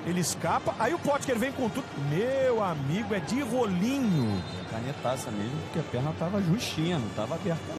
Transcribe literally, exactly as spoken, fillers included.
Ele escapa, aí o Potker vem com tudo. Meu amigo, é de rolinho. Canetaça mesmo, porque a perna tava justinha, não tava aberta.